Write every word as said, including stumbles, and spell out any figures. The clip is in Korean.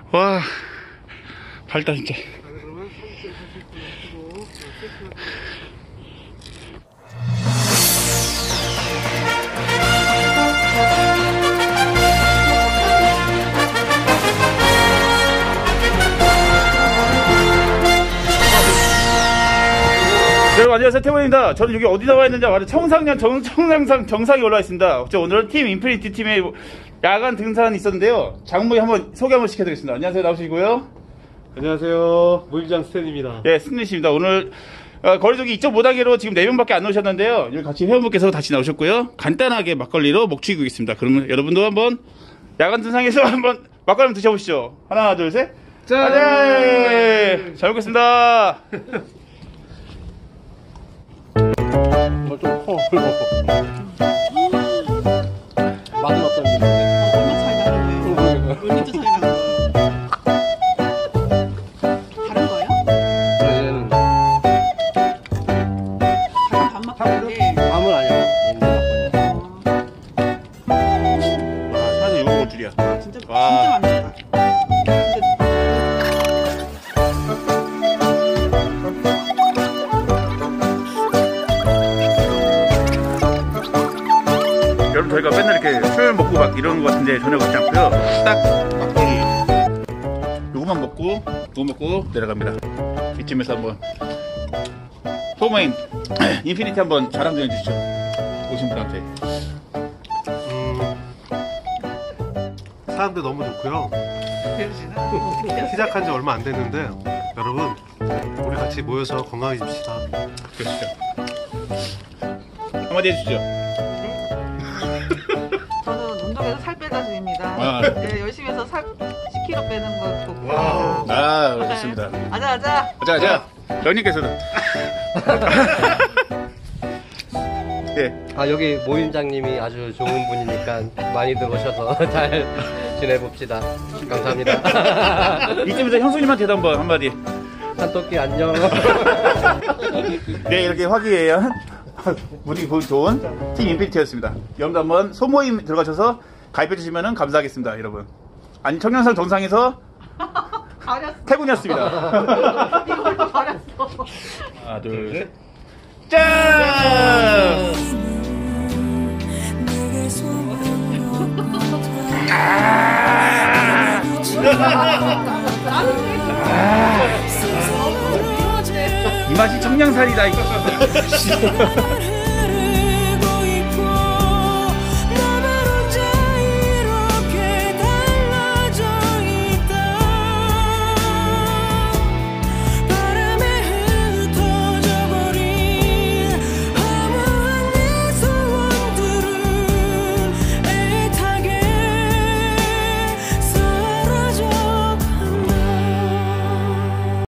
와, 밝다, 진짜. 여러분 안녕하세요, 태원입니다. 저는 여기 어디 나와 있는지 바로 청상년 정, 청상산 정상에 올라와 있습니다. 오늘은 팀 인피니티 팀의 야간 등산이 있었는데요. 장모님 한번 소개 한번 시켜드리겠습니다. 안녕하세요, 나오시고요. 안녕하세요, 모임장 스탠입니다. 예, 승리씨입니다. 오늘 어, 거리두기 이 점 오 단계로 지금 네 명밖에 안 나오셨는데요. 여기 같이 회원분께서 다시 나오셨고요. 간단하게 막걸리로 목축이고 있습니다. 그러면 여러분도 한번 야간 등산에서 한번 막걸리 한번 드셔보시죠. 하나, 둘, 셋. 짠! 네, 잘 먹겠습니다. 이거 좀 커, 굵어. 맛은 어떤지. 얼마 차이 나는 거예요? 몇 리터 차이 나는 거예요? 다른 거예요? 얘는 다른 밥 막걸리인데. 밤은 아니야. 와, 사실 요거 올 줄이야. 아, 진짜, 와. 진짜 맛있다. 여러분 저희가 맨날 이렇게 술 먹고 막 이러는 것 같은데 전혀 그렇지 않고요. 딱 막걸리 요거만 먹고 요거 먹고 내려갑니다. 이쯤에서 한번 소모임 인피니티 한번 자랑 좀 해주시죠. 오신 분한테. 음, 사람들 너무 좋고요. 시작한 지 얼마 안 됐는데 여러분 우리 같이 모여서 건강해집시다. 그러시죠. 한마디 해주시죠. 저는 운동해서 살 빼다 중입니다. 아. 네, 열심히 해서 살 십 킬로그램 빼는 거 보고. 아, 좋습니다. 아자, 아자. 자, 자, 형님께서는. 예. 아, 여기 모임장님이 아주 좋은 분이니까 많이들 오셔서 잘 지내봅시다. 감사합니다. 이쯤에서 형수님한테도 한번 한마디. 한토끼 안녕. 네, 이렇게 화기애애한 분위기 좋은 팀 인피니티였습니다. 여러분도 한번 소모임 들어가셔서 가입해주시면 감사하겠습니다, 여러분. 아니, 청년산 정상에서 가렸어. 태군이었습니다. 이걸로 가렸어. 하나, 둘, 셋. 짠! 아! 아! 이 맛이 청량살이다, 이거.